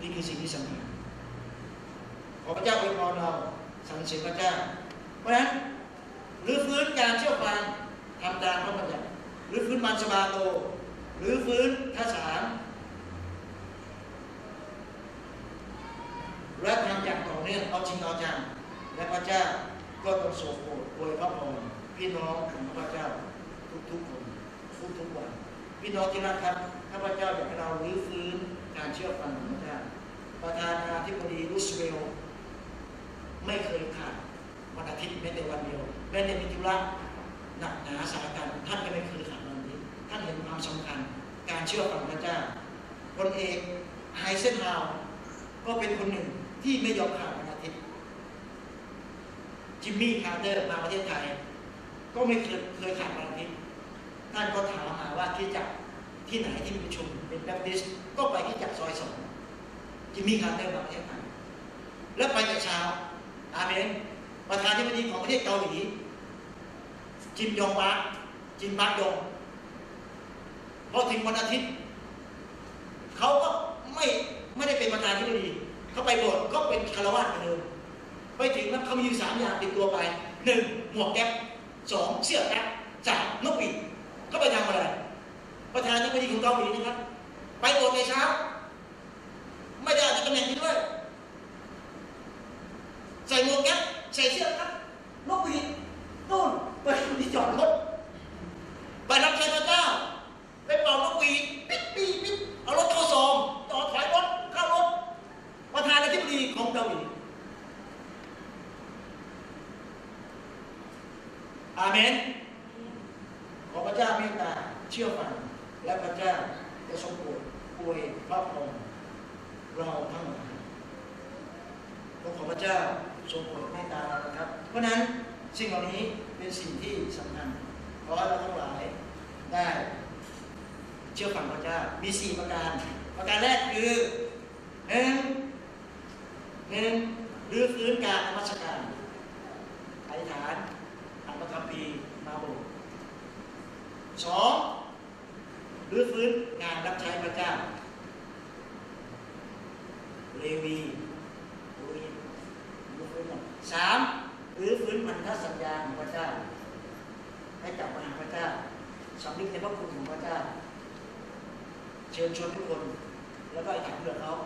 นี่คือสิ่งที่สำคัญขอพระเจ้าอวยพรเราสรรเสริญพระเจ้าเพราะฉะนั้นรื้อฟื้นการเชื่อฟังทำตามพระบัญญัติรื้อฟื้นมันสบาโตรื้อฟื้นท่าสามและทำอย่างต่อเนื่องเอาจริงเอาจังและพระเจ้าก็ต้องทรงโปรดอวยพระพรพี่น้องของพระเจ้าทุกๆคนทุกๆวันพี่น้องที่รักครับข้าพเจ้าอยากให้เรารื้อฟื้นการเชื่อฟังของพระเจ้าประธานาธิบดีรูสเวลต์ไม่เคยขาดวันอาทิตย์แม้แต่วันเดียวแม้แต่มีธุระหนักหนาสาหัสท่านก็ไม่เคยขาดวันนี้ท่านเห็นความสำคัญการเชื่อฟังพระเจ้าพลเอกไฮเซนฮาวก็เป็นคนหนึ่งที่ไม่ยอมขาดวันอาทิตย์จิมมี่คาร์เตอร์มาประเทศไทยก็ไม่เคยขาดวันอาทิตย์ท่านก็ถามหาว่าที่จักที่ไหนที่มีประชุมเป็นแบปติสต์ก็ไปที่จักซอย2จิมมี่คาร์เตอร์มาประเทศไทยแล้วไปแต่เช้าอาเมนประธานาธิบดีของประเทศเกาหลีจิมบักยงพอถึงวันอาทิตย์เขาก็ไม่ได้เป็นประธานาธิบดีเขาไปโบสถ์ก็เป็นคารวะเหมือนเดิมไปถึงแล้วเขามีอยู่3อย่างติดตัวไป1หมวกแก๊ป2เสื้อแก๊ป3นกหวีดเขาไปทำอะไรประธานาธิบดีของเกาหลีนะครับไปโบสถ์ในเช้าไม่ได้ตำแหน่งนี้ด้วยใส่หมวกแก๊ปใส่เสื้อแก๊ปนกหวีดนู่นไปที่จอดรถไปรับใช้พระเจ้าไปเป่านกหวีดปิ๊ดเอารถเข้าซองต่อถอยรถเข้ารถประธานาธิบดีของเกาหลีอาเมนขอพระเจ้าเมตตาเชื่อฟังและพระเจ้าจะทรงโปรดอวยพระพรเราทั้งหลายขอพระเจ้าทรงโปรดเมตตาเรานะครับเพราะนั้นสิ่งเหล่านี้เป็นสิ่งที่สำคัญขอให้เราทั้งหลายได้เชื่อฟังพระเจ้ามี4ประการแรกคือหนึ่งรื้อฟื้นการนมัสการอธิษฐานอ่านพระคัมภีร์มาโบสถ์2รื้อฟื้นงานรับใช้พระเจ้าเลวี3รื้อฟื้นพันธสัญญาของพระเจ้าให้กลับมาหาพระเจ้าสำนึกในพระคุณของพระเจ้าเชิญชวนทุกคนแล้วก็อธิษฐานเพื่อเขา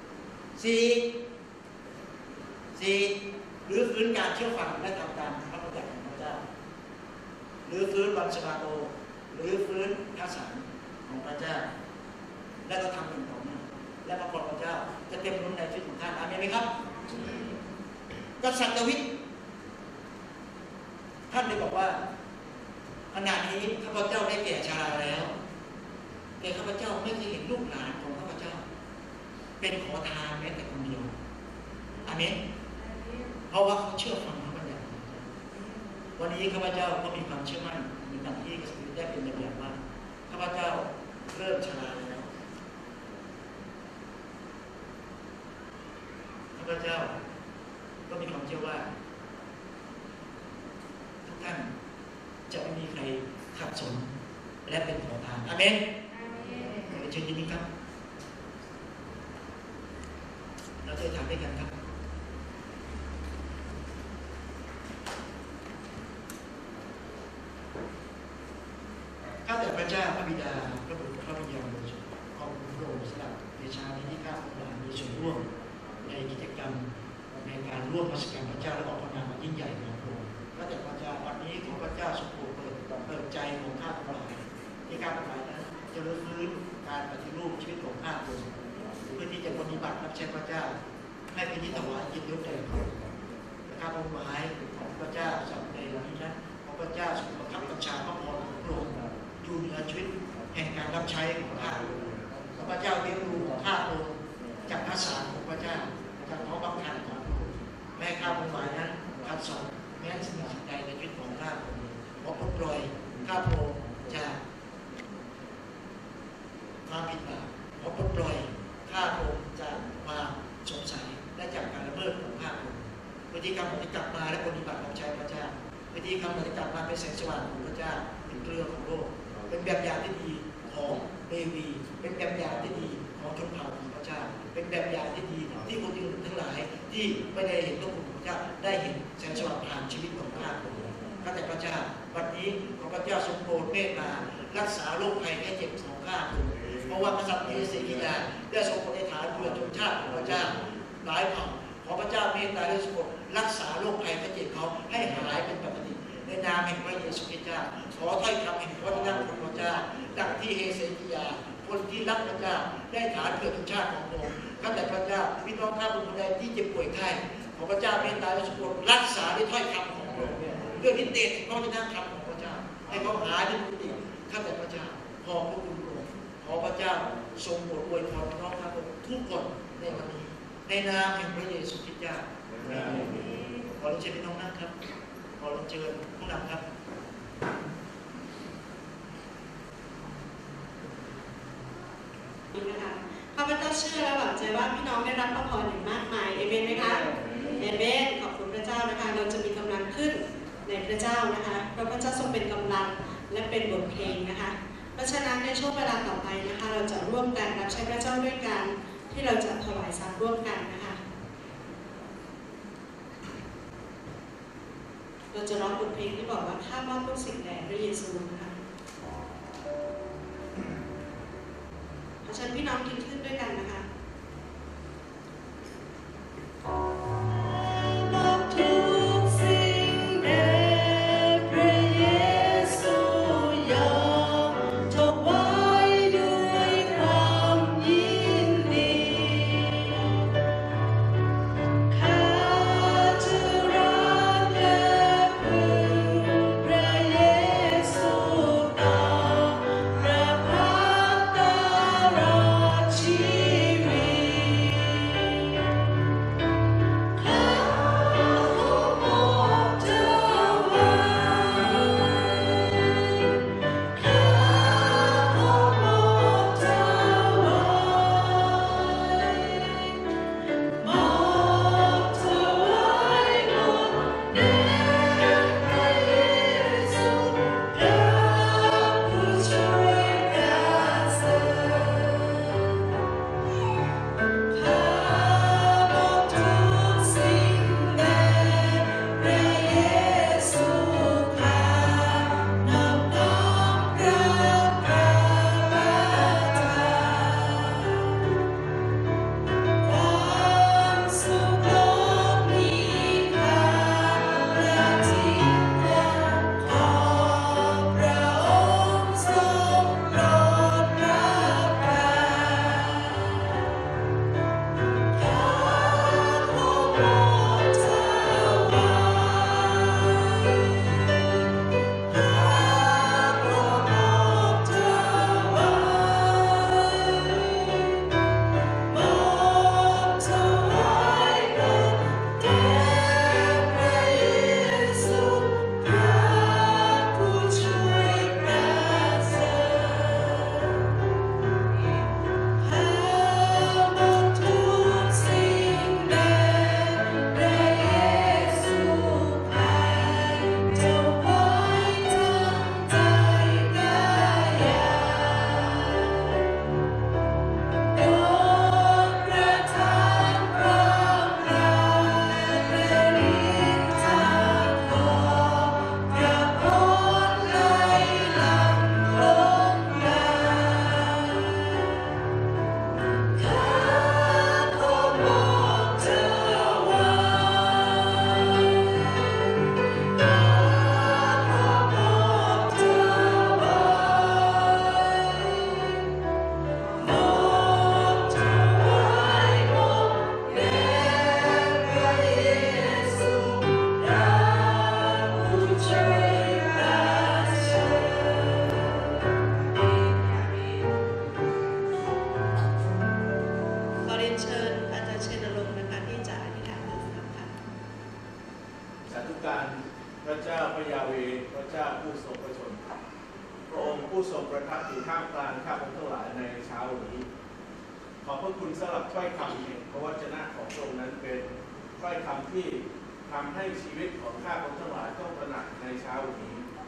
4รื้อฟื้นการเชื่อฟังและทำตามพระบัญญัติของพระเจ้ารื้อฟื้นวันสบาโตรื้อฟื้นพระสันของพระเจ้าและก็ทำอย่างต่อเนื่องและพระพรพระเจ้าจะเต็มล้นในชีวิตของท่านอาเมนไหมครับกษัตริย์ดาวิดท่านได้บอกว่าขณะนี้ข้าพเจ้าได้แก่ชราแล้วแต่ข้าพเจ้าไม่เคยเห็นลูกหลานของข้าพเจ้าเป็นขอทานแม้แต่คนเดียวอาเมนเพราะว่าเขาเชื่อฟังพระบัญญัติวันนี้ข้าพเจ้าก็มีความเชื่อมั่นในการที่กษัตริย์ได้เป็นแบบอย่างว่าข้าพเจ้าเริ่มชราแล้วข้าพเจ้าก็มีความเชื่อว่าทุกท่านจะไม่มีใครขัดสนและเป็นขอทานอาเมนเชิญยินดีครับเราจะทำด้วยกันครับข้าแต่พระเจ้าพระบิดาพระบุตรพระวิญญาณบริสุทธิ์ขอบคุณพระองค์สำหรับในเช้านี้ที่ข้าพเจ้ามีส่วนร่วมในกิจกรรมในการร่วมนมัสการพระเจ้าและออกพระนามยิ่งใหญ่ของพระองค์ข้าแต่พระเจ้าวันนี้ขอพระเจ้าทรงโปรดเปิดใจของข้าพเจ้าที่ข้าพเจ้านั้นจะรื้อฟื้นการปฏิรูปชีวิตของข้าพเจ้าเพื่อที่จะปฏิบัติรับใช้พระเจ้าให้เป็นที่ถวายยินยกแด่พระองค์ข้าพระองค์หมายของพระเจ้าสำในวันนี้นะขอพระเจ้าทรงประทับบัญชาพระพรของพระองค์อยู่เหนือชีวิตแห่งการรับใช้ของข้าพระเจ้าเลี้ยงดูข้าพระองค์จากพระสารของพระเจ้าจากท้องบังคับของพระองค์แม้ข้าพระองค์หมายนั้นขัดสนแม้สิ่งใดในชีวิตของข้าพระองค์ขอปลดปล่อยข้าพระองค์จากความผิดบาปขอปลดปล่อยข้าพระองค์จากความสงสัยและจากการละเมิดของข้าพระองค์วิธีกรรมจะกลับมาและปฏิบัติรับใช้พระเจ้าวิธีกรรมจะกลับมาเป็นแสงสว่างของพระเจ้าเป็นเกลือของโลกเป็นแบบอย่างที่ดีของเลวีเป็นแบบอย่างที่ดีขของชนเผ่าของพระเจ้าเป็นแบบอย่างที่ดีที่คนอื่นทั้งหลายที่ไม่ได้เห็นพระคุณของพระเจ้าได้เห็นแสงสว่างผ่านชีวิตของข้าพเจ้าข้าแต่พระเจ้าวันนี้ขอพระเจ้าทรงโปรดเมตตารักษาโรคภัยแค่เจ็บของข้าพเจ้าเพราะว่ากษัตริย์เอเสกียาได้ทรงปฏิฐานเพื่อชนชาติของพระเจ้าหลายเผ่าขอพระเจ้าเมตตาและทรงรักษาโรคภัยแค่เจ็บเขาให้หายเป็นปกติในนามแห่งพระเยซูคริสต์เจ้าขอถ้อยคำแห่งพระเจ้าของพระเจ้าดังที่เอเสกียาคนที่รักพระเจ้าได้ฐานเกิดชนชาติของพระองค์ข้าแต่พระเจ้าพี่น้องข้าพเจ้าคนใดที่เจ็บป่วยไข้ขอพระเจ้าเมตตาและทรงรักษาด้วยถ้อยคำของพระองค์เพื่อที่เด็ดเขาจะนั่งคำของพระเจ้าให้เขาหายด้วยปกติข้าแต่พระเจ้าขอพระคุณพระองค์ขอพระเจ้าทรงโปรดอวยพรพี่น้องข้าพเจ้าทุกคนในวันนี้ในนามแห่งพระเยซูคริสต์เจ้าขอเราเชิญพี่น้องนั่งครับขอเราเชิญผู้นำครับข้าพเจ้าเชื่อและหวังใจว่าพี่น้องได้รับพระพรอย่างมากมายเอเมนไหมคะเอเมนขอบคุณพระเจ้านะคะเราจะมีกำลังขึ้นในพระเจ้านะคะเพราะพระเจ้าทรงเป็นกำลังและเป็นบทเพลงนะคะเพราะฉะนั้นในช่วงเวลาต่อไปนะคะเราจะร่วมกันรับใช้พระเจ้าด้วยกันที่เราจะถวายทรัพย์ร่วมกันนะคะเราจะร้องบทเพลงที่บอกว่าข้ามอบทุกสิ่งแด่พระเยซูนะคะเชิญพี่น้องกินขึ้นด้วยกันนะคะ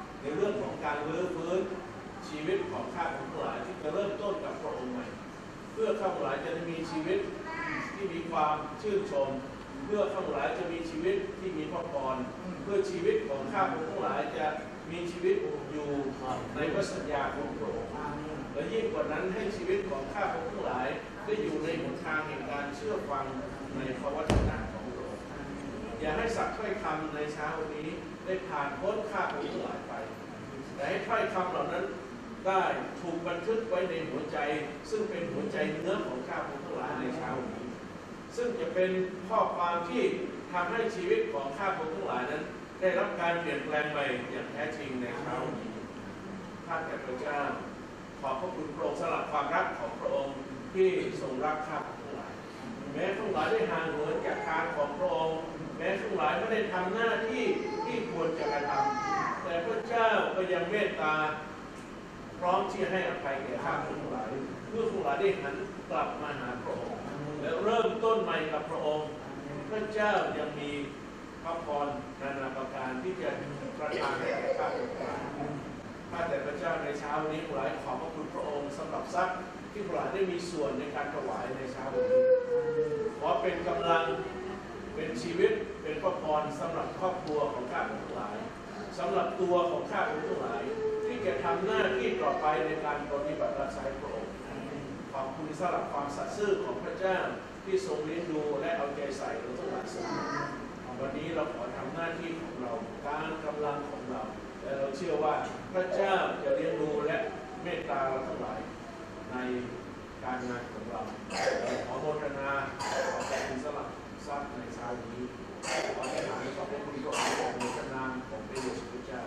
ชีวิตของข้าพเจ้าทั้งหลายที่จะเริ่มต้นกับพระองค์ใหม่เพื่อข้าพเจ้าจะได้มีชีวิตที่มีความชื่นชมเพื่อข้าพเจ้าจะมีชีวิตที่มีพระพรเพื่อชีวิตของข้าพเจ้าจะมีชีวิตอยู่ในพระสัญญาของพระองค์และยิ่งกว่านั้นให้ชีวิตของข้าพเจ้าได้อยู่ในหนทางแห่งการเชื่อฟังในพระวจนะของพระองค์อย่าให้สักถ้อยคำในเช้าวันนี้ได้ผ่านพ้นข้าพเจ้าไปแต่ให้ถ้อยคำเหล่านั้นได้ถูกบันทึกไว้ในหัวใจซึ่งเป็นหัวใจเนื้อของข้าพเจ้าในเช้าวันนี้ซึ่งจะเป็นข้อความที่ทำให้ชีวิตของข้าพเจ้านั้นได้รับการเปลี่ยนแปลงไปอย่างแท้จริงในเช้าวันนี้ข้าแต่พระเจ้าขอบพระคุณพระองค์สำหรับความรักของพระองค์ที่ทรงรักข้าพเจ้าแม้ทั้งหลายได้ห่างเหินจากทางของพระองค์แม้ทั้งหลายไม่ได้ทำหน้าที่ที่ควรจะกระทำแต่พระเจ้าก็ยังเมตตาพร้อมที่จะให้อภัยแก่ข้าพเจ้าเพื่อทั้งหลายได้หันกลับมาหาพระองค์และเริ่มต้นใหม่กับพระองค์พระเจ้ายังมีพระพรนานาประการที่จะประทานให้แก่ข้าพเจ้าข้าแต่พระเจ้าในเช้านี้หลายขอบพระคุณพระองค์สำหรับทรัพย์ที่หลายได้มีส่วนในการถวายในเช้านี้ขอเป็นกำลังเป็นชีวิตเป็นพระพรสำหรับครอบครัวของข้าพเจ้าหลายสำหรับตัวของข้าพเจ้าหลายที่จะทำหน้าที่ต่อไปในการปฏิบัติรับใช้พระองค์ขอบคุณสำหรับความสัตย์ซื่อของพระเจ้าที่ทรงเลี้ยงดูและเอาใจใส่เราทั้งหลายเสมอวันนี้เราขอทำหน้าที่ของเราการกำลังของเราและเราเชื่อว่าพระเจ้าจะเลี้ยงดูและเมตตาเราทั้งหลายในการงานของเราขอโมทนาขอบคุณสำหรับทรัพย์ในเช้านี้ขอให้หายขอบคุณพระองค์โมทนาของพระเยซูคริสต์เจ้า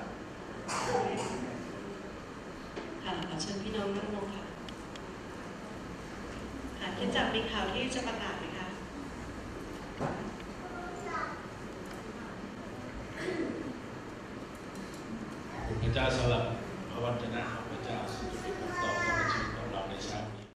ค่ะขอเชิญพี่น้องนั่งลงค่ะคิดจากมีข่าวที่จะประกาศไหมคะพระเจ้าสำหรับพระวจนะของพระเจ้าซึ่งจะเป็นคำตอบสำหรับชีวิตของเราในเช้านี้